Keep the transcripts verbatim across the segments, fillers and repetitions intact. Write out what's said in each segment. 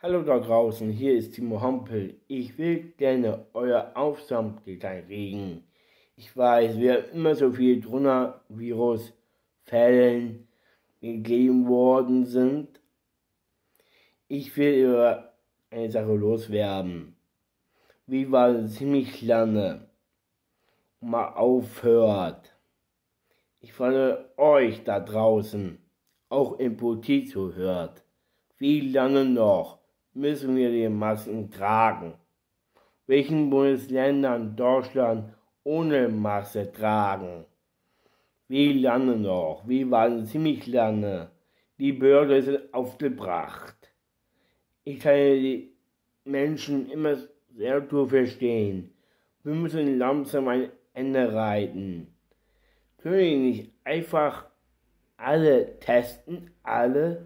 Hallo da draußen, hier ist Timo Hampel. Ich will gerne eure Aufmerksamkeit regen. Ich weiß, wir haben immer so viele Coronavirus-Fällen gegeben worden sind. Ich will über eine Sache loswerden. Wie war es ziemlich lange mal aufhört. Ich frage euch da draußen, auch in Politik zuhört, wie lange noch müssen wir die Masken tragen? Welchen Bundesländern Deutschland ohne Maske tragen? Wie lange noch? Wie waren ziemlich lange? Die Bürger sind aufgebracht. Ich kann die Menschen immer sehr gut verstehen. Wir müssen langsam ein Ende reiten. Können wir nicht einfach alle testen? Alle?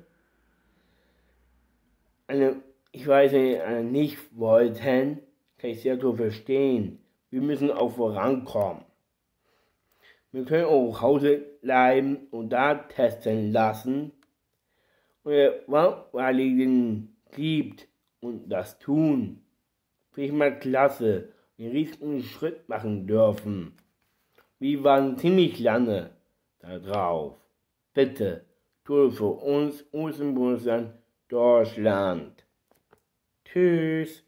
Eine, ich weiß nicht, eine nicht wollten, kann ich sehr gut verstehen. Wir müssen auch vorankommen. Wir können auch zu Hause bleiben und da testen lassen. Und weil es den gibt und das tun, finde ich mal klasse, einen riesigen Schritt machen dürfen. Wir waren ziemlich lange da drauf. Bitte, tue für uns, unserem Bundesland Deutschland. Tschüss.